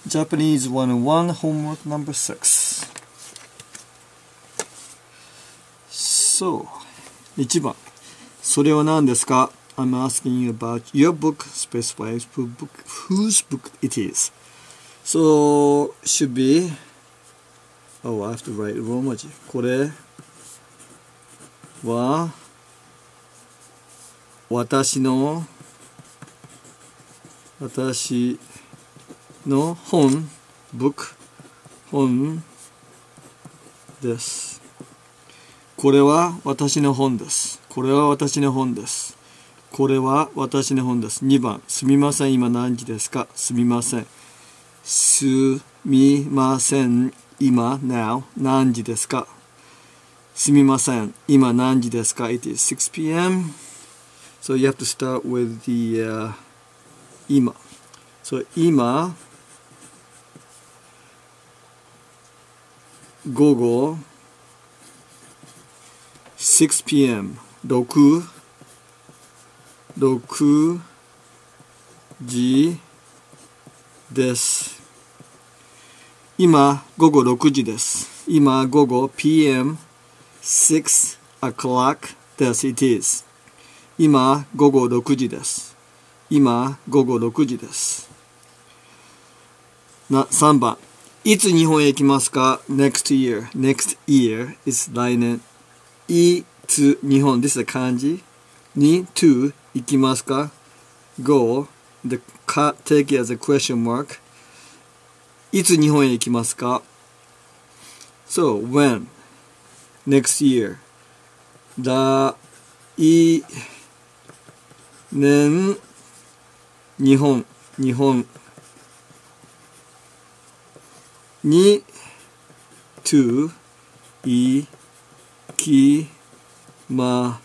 Japanese 101 homework number 6. So, 1番。それは何ですか？ I'm asking you about your book, specifies whose book it is. So, should be, oh, I have to write ローマ字。これは、私の本 book 本です。これは私の本です。これは私の本です。これは私の本です。2番、すみません、今何時ですか？すみません。すみません、今 now 何時ですか？すみません、今何時ですか？ It is 6 p.m. So you have to start with the 今。So 今午後6 p.m. 6時です。今午後6時です。今午後 p.m. 6 o'clock です。It is 今午後6時です。今午後6時です。3番、いつ日本へ行きますか？ Next year. Next year is 来年。いつ日本 This is a 漢字。に to 行きますか？ Go. The take it as a question mark. いつ日本へ行きますか？ So when next year. 来年日本に to 行きます。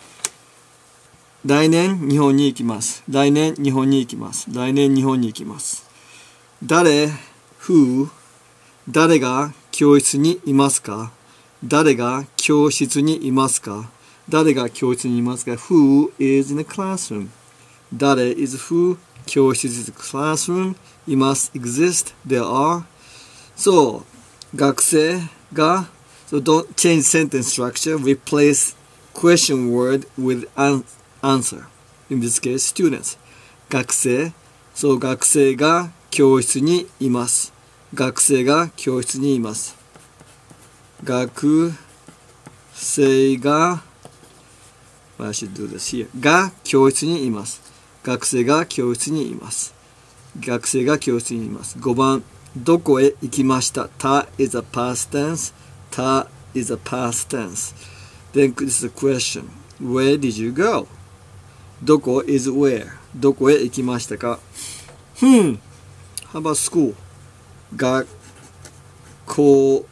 来年日本に行きます。来年日本に行きます。来年日本に行きます。誰 who 誰が教室にいますか？誰が教室にいますか？誰が教室にいますか？ Who is in the classroom? 誰 is who? 教室 is the classroom. います exist. There are. So 学生が So don't change sentence structure. Replace question word with answer. In this case, students. 学生 So 学生が教室にいます。学生が教室にいます。学生がI should do this here. が教室にいます。学生が教室にいます。学生が教室にいます。5番、どこへ行きました？た is a past tense. た is a past tense. Then this is a question. Where did you go? どこ is where. どこへ行きましたか？ How about school? 学校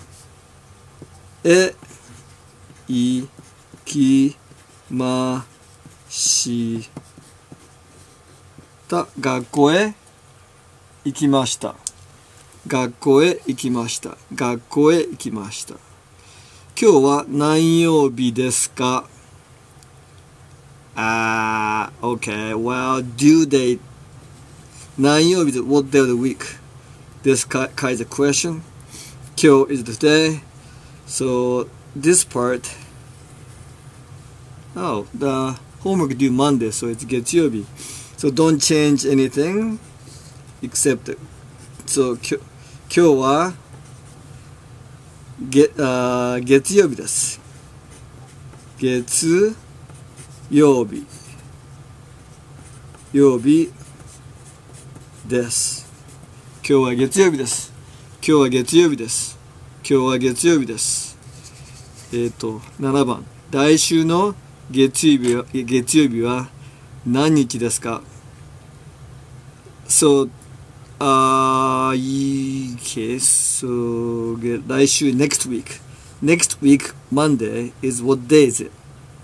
へ行きました。学校へ行きました。学校へ行きました。学校へ行きました。今日は何曜日ですか？ Okay, well, due date 何曜日で what day of the week? This kind of question. 今日 is the day. So this part the homework due Monday, so it's 月曜日. So don't change anything except so 今日は月曜日です。月曜日です。今日は月曜日です。今日は月曜日です。今日は月曜日です。7番、来週の月曜日は何日ですか？ So, okay, so 来週 next week. Next week, Monday is what day is it?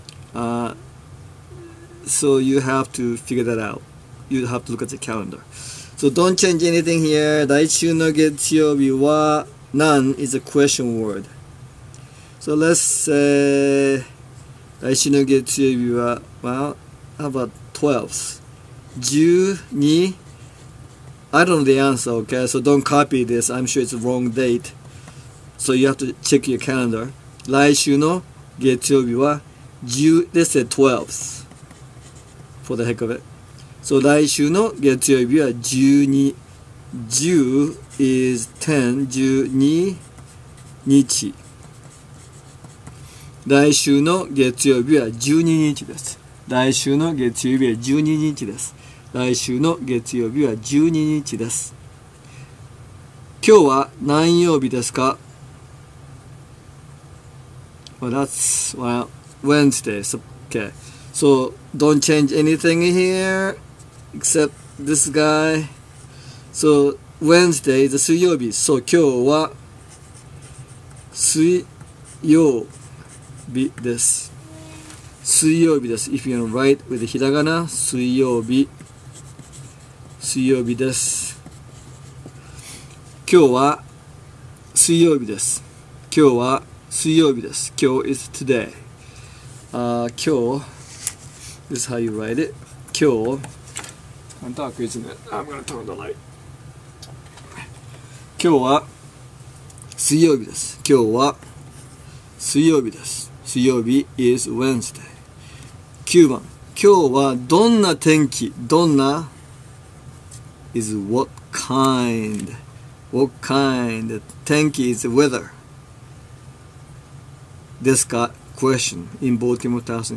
So you have to figure that out. You have to look at the calendar. So don't change anything here. 来週の月曜日は何 is a question word. So let's say 来週の月曜日は well, how about 12th? 12 I don't know the answer, okay? So don't copy this. I'm sure it's the wrong date. So you have to check your calendar. 来週の月曜日は10 let's say 12th for the heck of it. So 来週の月曜日は12 10 is 10 12日。来週の月曜日は12日です。来週の月曜日は12日です。来週の月曜日は12日です。今日は何曜日ですか？ Well, that's, well, Wednesday. So, okay. So, don't change anything here except this guy. So, Wednesday is 水曜日。So, 今日は水曜日です。水曜日です。If you write with ひらがな、水曜日。水曜日です。今日は水曜日です。今日は水曜日です。今日 is today. 今日 this is how you write it. 今日 I'm dark, isn't it? I'm gonna turn the light. 今日は水曜日です。今日は水曜日です。水曜日 is Wednesday. 9番。今日はどんな天気？どんな is what kind? What kind? 天気 is weather. ですか question in Baltimore Thousand.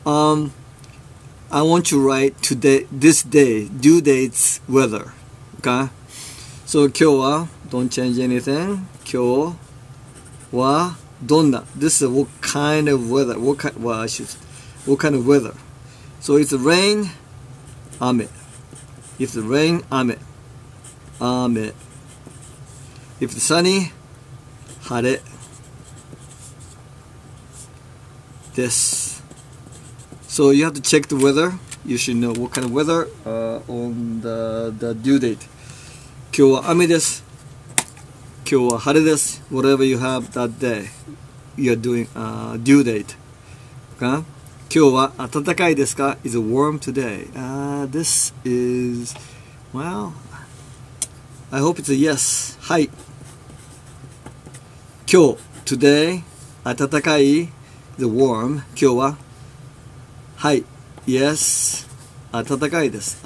I want you to write today, this day, due dates, weather. Okay? So 今日は don't change anything. 今日はどんな this is what kind of weather. What kind, well, I should, what kind of weather? So it's rain, 雨. If the rain, 雨. 雨. If the sunny, 晴れです。So you have to check the weather. You should know what kind of weather on the due date. 今日は雨です。今日は晴れです。Whatever you have that day, you are doing due date. Okay? 今日は暖かいですか Is it warm today? This is, well, I hope it's a yes. はい。今日 today 暖かい the warm 今日ははい yes 暖かいです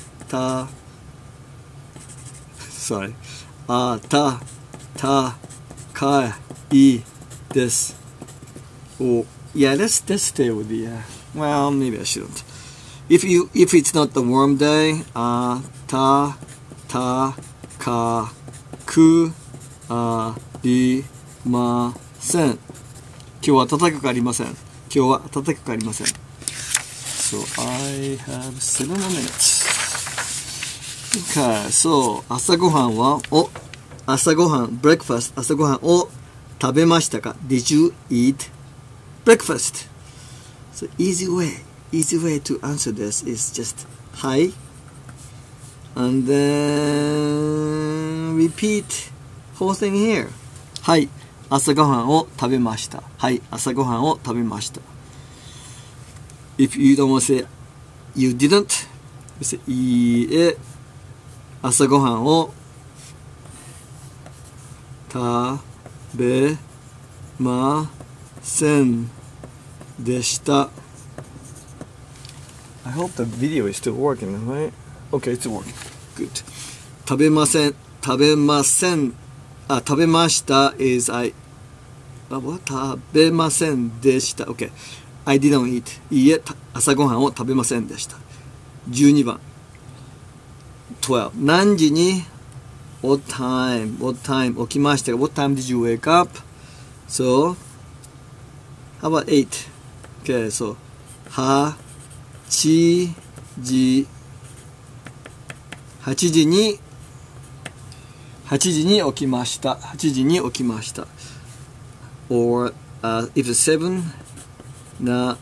sorry 暖かいです oh yeah let's stay with the well maybe I shouldn't if it's not the warm day 暖かくありません。今日は暖かくありません。今日は暖かくありません。So I have 7 more minutes. Okay, so 朝ごはんは朝ごはん breakfast 朝ごはんを食べましたか Did you eat breakfast? So easy way to answer this is just hi and then repeat whole thing here. はい。朝ごはんを食べました。はい、朝ごはんを食べました。If you don't want to say you didn't, you say いいえ、朝ごはんを食べませんでした。I hope the video is still working, right? Okay, it's working. Good. 食べません、食べません。食べました is I what? 食べませんでした。OK. I didn't eat. いいえ、朝ごはんを食べませんでした。12番。12. 何時に What time 起きましたか What time did you wake up? So, how about 8? Okay, so 8時に起きました。8時に起きました。or if it's 7 7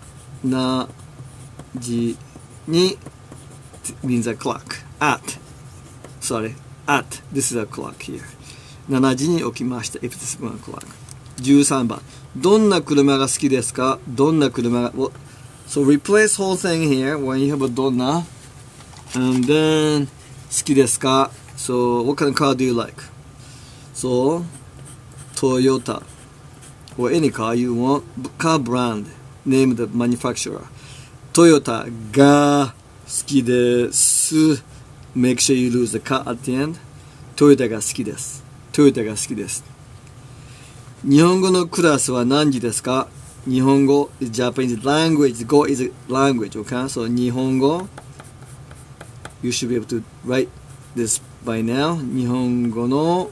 時に means a clock at sorry at this is a clock here 7時に起きました if it's 7 o'clock 13番どんな車が好きですかどんな車が so replace whole thing here when you have a どんな and then 好きですか So, what kind of car do you like? So, Toyota. Or any car you want. Car brand. Name the manufacturer. Toyota が好きです。Make sure you lose the car at the end. トヨタが好きです。トヨタが好きです。日本語のクラスは何時ですか？日本語 is Japanese language. Go is language, okay? So 日本語 you should be able to write this by now. 日本語の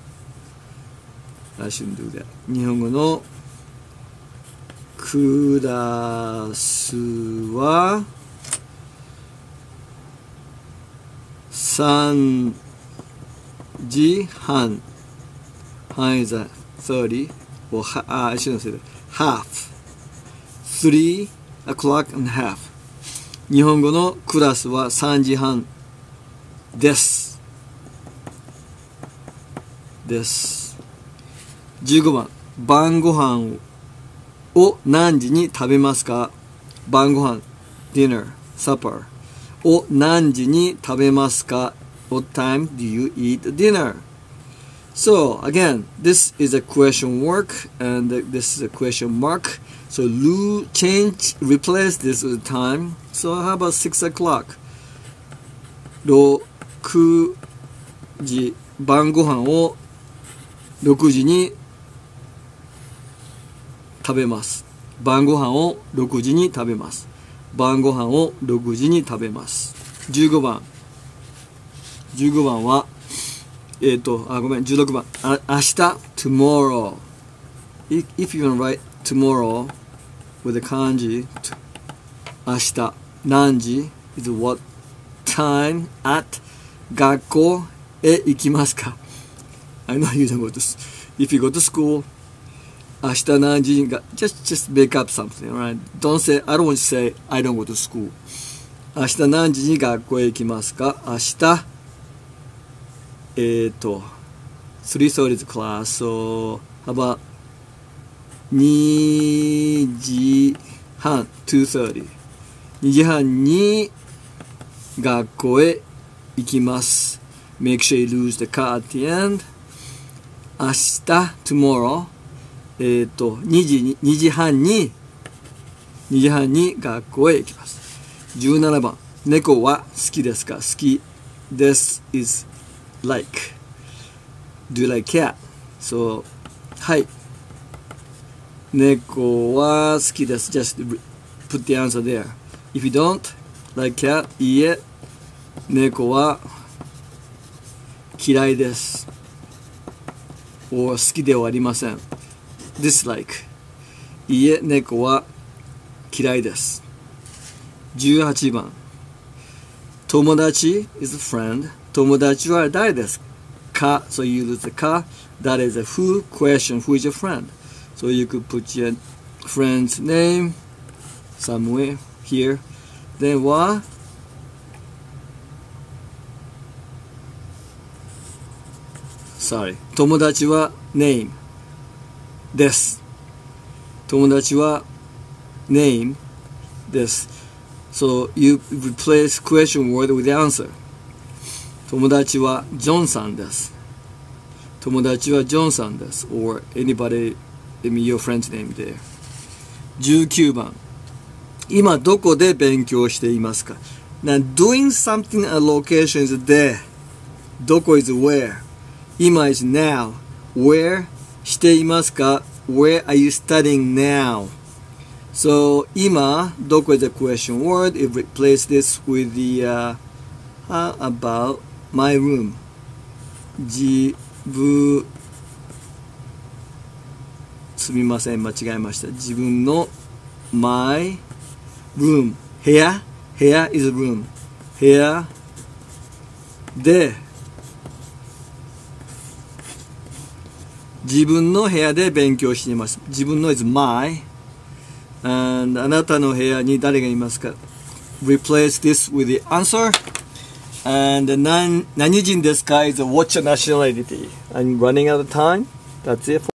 I shouldn't do that. 日本語のクラスは3時半 How is that? 30 or I shouldn't say that. Half 3 o'clock and half 日本語のクラスは3時半です15番晩ご飯を何時に食べますか？晩ご飯 dinner, supper を何時に食べますか？ What time do you eat dinner? So again, this is a question mark and this is a question mark. So replace this with time. So how about 6 o'clock? 6時晩ご飯を6時に食べます。晩ご飯を6時に食べます。晩ご飯を6時に食べます。15番はごめん、16番。明日 tomorrow. If you want to write tomorrow with a 漢字、明日何時 is what time at 学校へ行きますか？ I know you don't go to if you go to school 明日何時が just make up something, right? Don't say I don't want to say I don't go to school 明日何時に学校へ行きますか？明日3:30 class, so how about 2時半 2:30 2時半に学校へ行きます。 Make sure you lose the car at the end. 明日 tomorrow 2時半に学校へ行きます。17番猫は好きですか？好きです is like. Do you like cat? So, はい。猫は好きです。Just put the answer there. If you don't like cat, いいえ。猫は嫌いです。or 好きではありません。dislike. いいえ、猫は嫌いです。18番。友達 is a friend. 友達は誰ですか？ So you use the か。誰 is a who question. Who is your friend? So you could put your friend's name somewhere here. Then はSorry. 友達は name です。友達は name です。So you replace question word with the answer. 友達はジョンさんです。友達はジョンさんです。or anybody, your friend's name there. 19番。今どこで勉強していますか？ Now doing something at location is there. どこ is where. 今 is now. Where していますか？ Where are you studying now? So 今どこ is a question word. It replace this with the how about my room. すみません、間違えました。自分の my room 部屋 is a room 部屋で自分の部屋で勉強しています。自分の is my and あなたの部屋に誰がいますか？ Replace this with the answer and 何人ですか is what's your nationality. I'm running out of time. That's it.